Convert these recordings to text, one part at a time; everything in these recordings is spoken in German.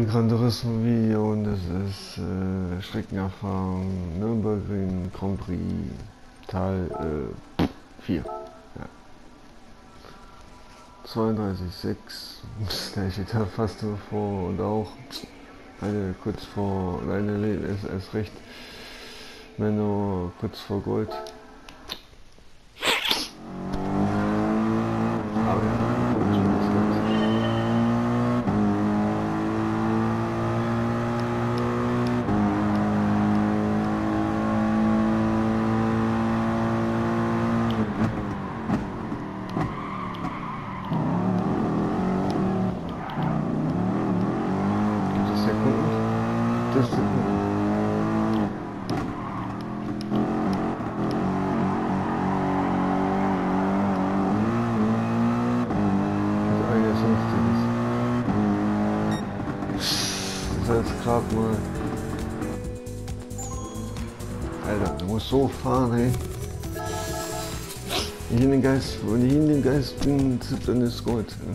Gran Turismo Video und es ist Streckenerfahrung Nürburgring Grand Prix Teil 4. Ja. 32,6, das gleiche da fast so vor und auch eine kurz vor, eine ist erst recht, Menno kurz vor Gold. Aber ja, gucken schon, was gibt. Das ist jetzt gerade mal. Alter, du musst so fahren, hey. Wenn ich in den Geist bin, dann ist Gold. Ja.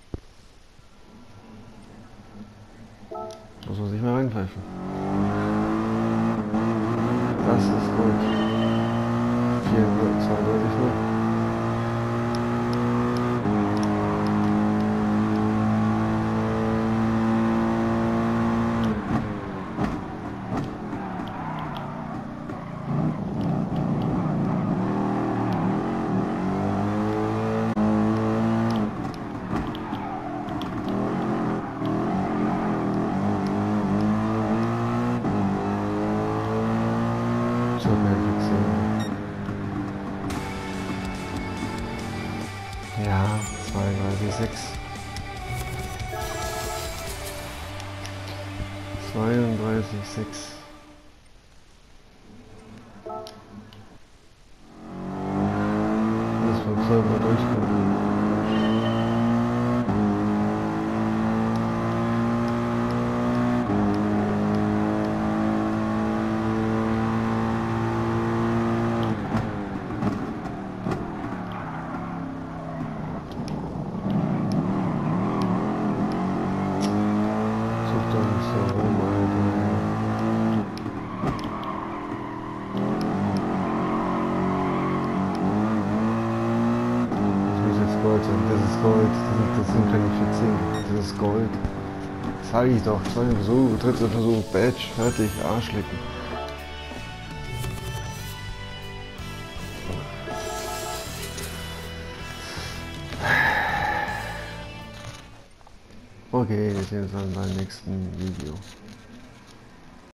Muss man sich mal reinpfeifen. Das ist Gold. 432 0. Ja, 32,6. 32,6. Das wird selber durchkommen. Das ist Gold, das sind keine 14, das ist Gold. Das sage ich doch, zweiter Versuch, dritter Versuch, Badge, fertig, Arschlecken. Okay, wir sehen uns dann beim nächsten Video.